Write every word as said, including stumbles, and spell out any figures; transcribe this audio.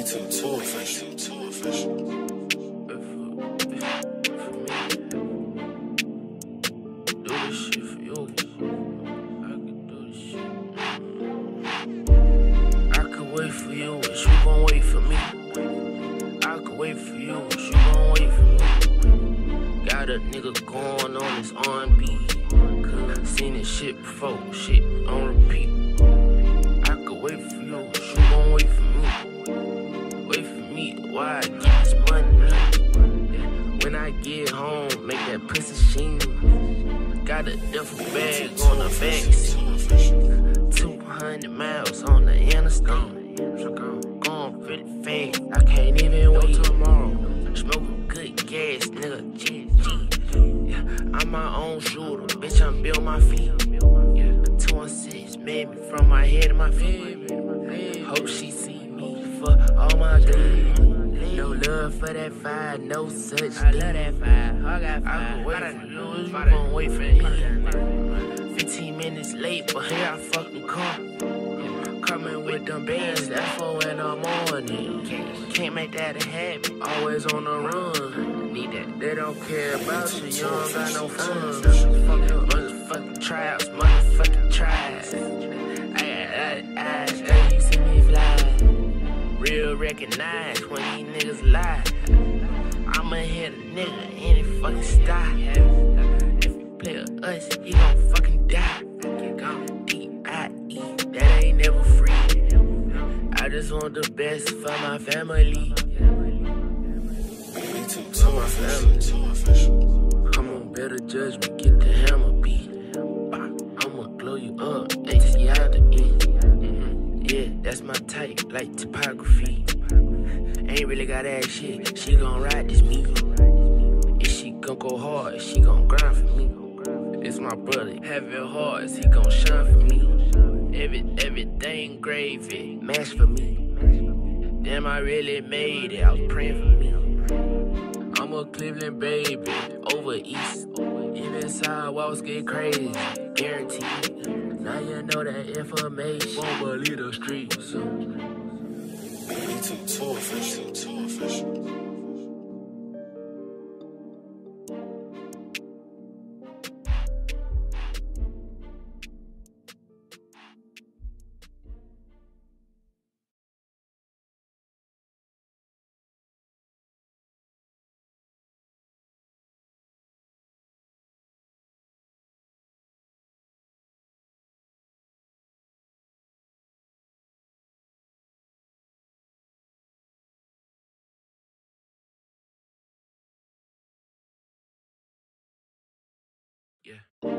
too, too official, too official. Do this shit for you. I could do this shit. I could wait for you, but you gon' wait for me. I could wait for you, but you gon' wait for me. Got a nigga going on this R and B. Cause I seen this shit before, shit on repeat. I could wait for you, but you gon' wait for me. Wait for me, why I get this money? When I get home, make that pussy sheen. Got a duffel bag on the backseat. two hundred miles on the interstate. Going pretty fast, I can't even wait tomorrow. Smoking good gas, nigga, G G. Yeah, I'm my own shooter, bitch, I'm built my feet. Yeah, two one six made me from my head to my feet. Hope she see me for all my good. No love for that five, no such thing. I love that five, I got five. I could wait for you, you gon' wait for me. fifteen minutes late, but here I fucking come. Coming with them bands, that's for when I'm on it. Can't make that a habit, always on the run. Need that. They don't care about you, you don't got no fun. Motherfucking trials, motherfucking tries. I got eyes, hey, you see me fly. Real recognize when these niggas lie. I'ma hit a nigga any fucking style. If you play with us, he gon' fucking die. D I E, that ain't never free. I just want the best for my family. Me too, For too my official, family. too official. Come on, better judge me, get the hammer beat. I'ma blow you up, A T out the E. Yeah, that's my type, like topography. Ain't really got that shit, she gon' ride this me. If she gon' go hard, she gon' grind for me. It's my brother, have it hard, he gon' shine for me. Every, everything gravy, mash for me. Damn, I really made it, I was praying for me. I'm a Cleveland baby, over east. Even sidewalks get crazy, guaranteed. Now you know that information, won't believe the streets. Me too, too official, too official. Yeah.